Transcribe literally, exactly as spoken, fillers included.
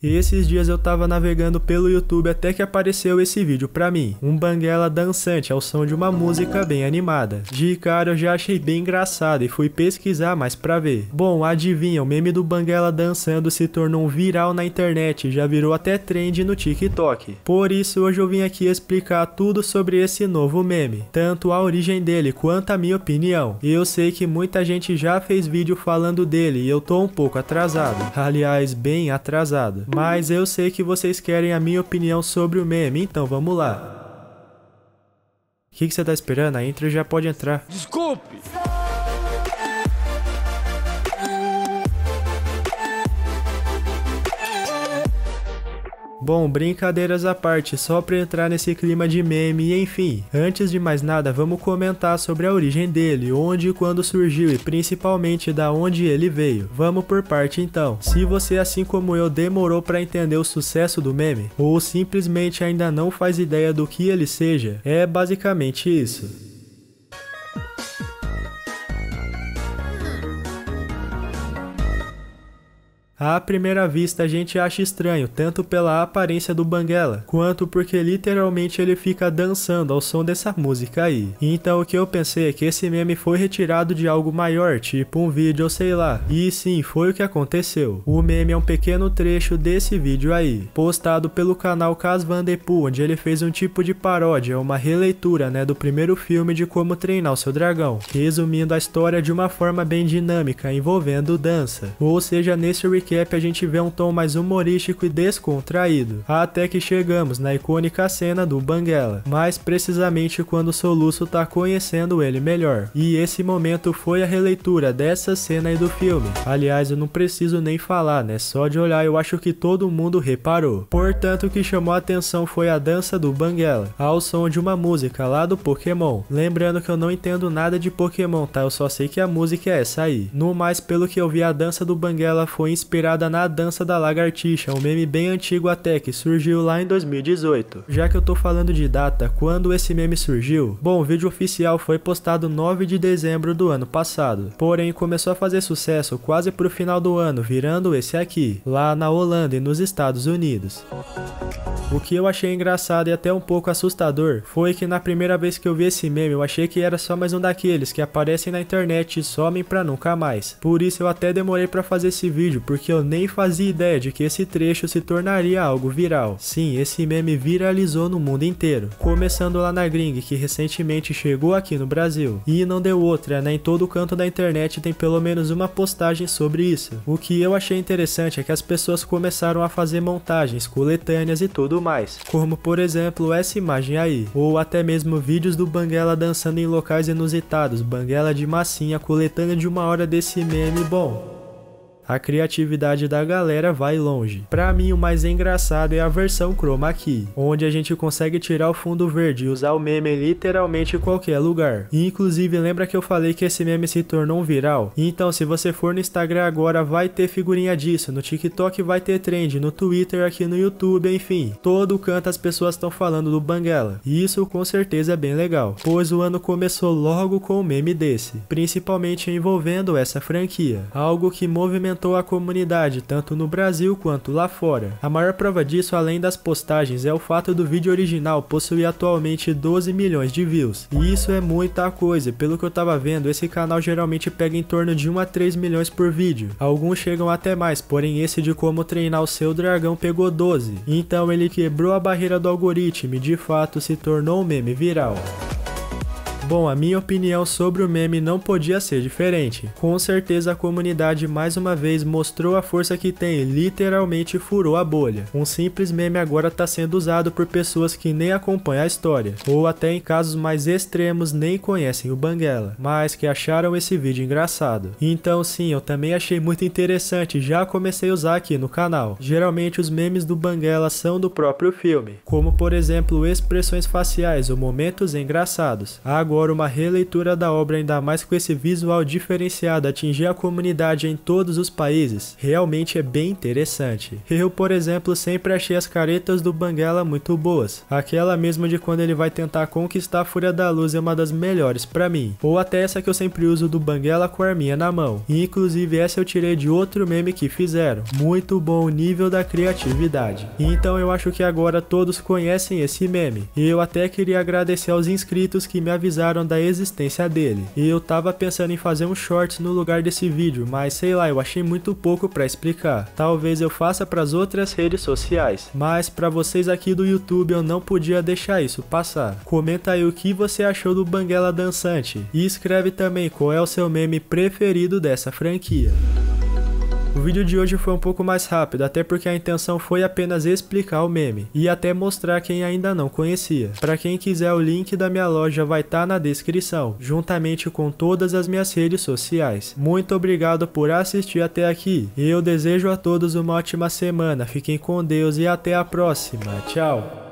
E esses dias eu tava navegando pelo YouTube até que apareceu esse vídeo pra mim. Um banguela dançante ao som de uma música bem animada. De cara eu já achei bem engraçado e fui pesquisar mais pra ver. Bom, adivinha, o meme do banguela dançando se tornou um viral na internet e já virou até trend no TikTok. Por isso hoje eu vim aqui explicar tudo sobre esse novo meme. Tanto a origem dele quanto a minha opinião. E eu sei que muita gente já fez vídeo falando dele e eu tô um pouco atrasado. Aliás, bem atrasado. Mas eu sei que vocês querem a minha opinião sobre o meme, então vamos lá. O que, que você tá esperando? A intro já pode entrar. Desculpe! Bom, brincadeiras à parte, só pra entrar nesse clima de meme e enfim. Antes de mais nada, vamos comentar sobre a origem dele, onde e quando surgiu e principalmente da onde ele veio. Vamos por parte então. Se você, assim como eu, demorou pra entender o sucesso do meme, ou simplesmente ainda não faz ideia do que ele seja, é basicamente isso. À primeira vista a gente acha estranho, tanto pela aparência do banguela, quanto porque literalmente ele fica dançando ao som dessa música aí. Então o que eu pensei é que esse meme foi retirado de algo maior, tipo um vídeo ou sei lá. E sim, foi o que aconteceu. O meme é um pequeno trecho desse vídeo aí, postado pelo canal Cas Van De Poel, onde ele fez um tipo de paródia, uma releitura, né, do primeiro filme de Como Treinar o Seu Dragão, resumindo a história de uma forma bem dinâmica, envolvendo dança. Ou seja, nesse recap a gente vê um tom mais humorístico e descontraído, até que chegamos na icônica cena do banguela, mais precisamente quando o Soluço tá conhecendo ele melhor. E esse momento foi a releitura dessa cena aí do filme. Aliás, eu não preciso nem falar, né? Só de olhar eu acho que todo mundo reparou. Portanto, o que chamou a atenção foi a dança do banguela, ao som de uma música lá do Pokémon. Lembrando que eu não entendo nada de Pokémon, tá? Eu só sei que a música é essa aí. No mais, pelo que eu vi, a dança do banguela foi inspirada na dança da lagartixa, um meme bem antigo até, que surgiu lá em dois mil e dezoito. Já que eu tô falando de data, quando esse meme surgiu? Bom, o vídeo oficial foi postado nove de dezembro do ano passado, porém começou a fazer sucesso quase pro final do ano, virando esse aqui, lá na Holanda e nos Estados Unidos. O que eu achei engraçado e até um pouco assustador foi que na primeira vez que eu vi esse meme eu achei que era só mais um daqueles que aparecem na internet e somem pra nunca mais. Por isso eu até demorei pra fazer esse vídeo, porque eu nem fazia ideia de que esse trecho se tornaria algo viral. Sim, esse meme viralizou no mundo inteiro, começando lá na gringa, que recentemente chegou aqui no Brasil. E não deu outra, né? Em todo canto da internet tem pelo menos uma postagem sobre isso. O que eu achei interessante é que as pessoas começaram a fazer montagens, coletâneas e tudo mais, como por exemplo essa imagem aí, ou até mesmo vídeos do banguela dançando em locais inusitados, banguela de massinha, coletânea de uma hora desse meme. Bom, a criatividade da galera vai longe. Pra mim o mais engraçado é a versão chroma key, onde a gente consegue tirar o fundo verde e usar o meme em literalmente qualquer lugar. E inclusive lembra que eu falei que esse meme se tornou um viral? Então se você for no Instagram agora vai ter figurinha disso, no TikTok vai ter trend, no Twitter, aqui no YouTube, enfim. Todo canto as pessoas estão falando do banguela. E isso com certeza é bem legal, pois o ano começou logo com um meme desse, principalmente envolvendo essa franquia, algo que movimentou a comunidade tanto no Brasil quanto lá fora. A maior prova disso, além das postagens, é o fato do vídeo original possuir atualmente doze milhões de views. E isso é muita coisa, pelo que eu tava vendo, esse canal geralmente pega em torno de um a três milhões por vídeo. Alguns chegam até mais, porém esse de Como Treinar o Seu Dragão pegou doze. Então ele quebrou a barreira do algoritmo e de fato se tornou um meme viral. Bom, a minha opinião sobre o meme não podia ser diferente. Com certeza a comunidade mais uma vez mostrou a força que tem e literalmente furou a bolha. Um simples meme agora está sendo usado por pessoas que nem acompanham a história, ou até em casos mais extremos nem conhecem o banguela, mas que acharam esse vídeo engraçado. Então sim, eu também achei muito interessante e já comecei a usar aqui no canal. Geralmente os memes do banguela são do próprio filme, como por exemplo expressões faciais ou momentos engraçados. Agora agora uma releitura da obra, ainda mais com esse visual diferenciado, atingir a comunidade em todos os países, realmente é bem interessante. Eu, por exemplo, sempre achei as caretas do Banguela muito boas. Aquela mesmo de quando ele vai tentar conquistar a Fúria da Luz é uma das melhores pra mim. Ou até essa que eu sempre uso do Banguela com a arminha na mão. E inclusive essa eu tirei de outro meme que fizeram. Muito bom o nível da criatividade. Então eu acho que agora todos conhecem esse meme. E eu até queria agradecer aos inscritos que me avisaram da existência dele. E eu tava pensando em fazer um shorts no lugar desse vídeo, mas sei lá, eu achei muito pouco pra explicar. Talvez eu faça pras outras redes sociais, mas pra vocês aqui do YouTube eu não podia deixar isso passar. Comenta aí o que você achou do Banguela dançante e escreve também qual é o seu meme preferido dessa franquia. O vídeo de hoje foi um pouco mais rápido, até porque a intenção foi apenas explicar o meme e até mostrar quem ainda não conhecia. Para quem quiser, o link da minha loja vai estar na descrição, juntamente com todas as minhas redes sociais. Muito obrigado por assistir até aqui e eu desejo a todos uma ótima semana, fiquem com Deus e até a próxima, tchau!